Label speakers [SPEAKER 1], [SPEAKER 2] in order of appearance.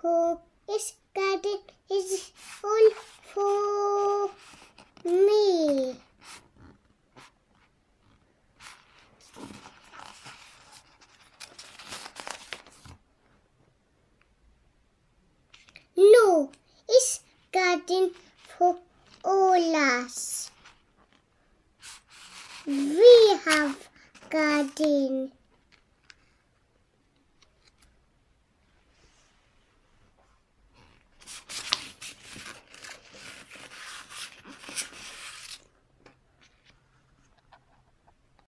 [SPEAKER 1] Who is garden is all for me? No, it's garden for all us. We have garden.